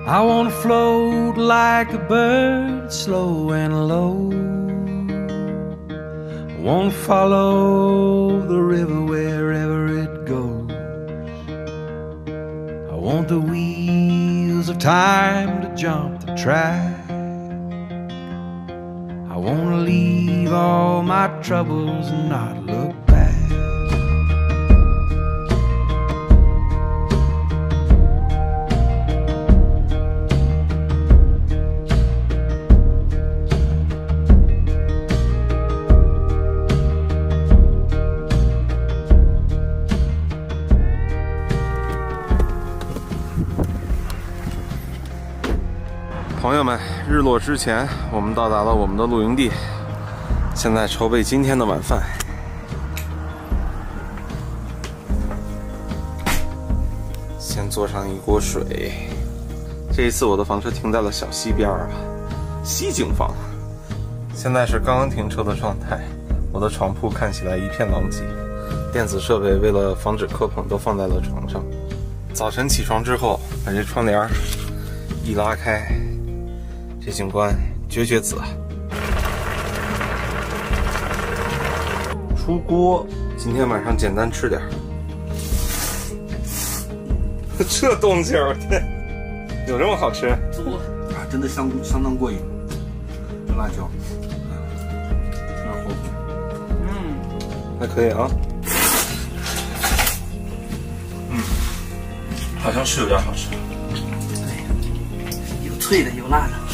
I wanna float like a bird, slow and low. I wanna follow the river wherever it goes. I want the wheels of time to jump the track. I wanna leave all my troubles and not look back. 朋友们，日落之前，我们到达了我们的露营地，现在筹备今天的晚饭。先做上一锅水。这一次我的房车停在了小溪边啊，西景房。现在是刚刚停车的状态，我的床铺看起来一片狼藉，电子设备为了防止磕碰都放在了床上。早晨起床之后，把这窗帘一拉开。 这景观绝子，出锅。今天晚上简单吃点。这动静儿，对，有这么好吃？ 啊，真的相当过瘾。这辣椒，有点厚。 还可以啊。好像是有点好吃。 对，有脆的，有辣的。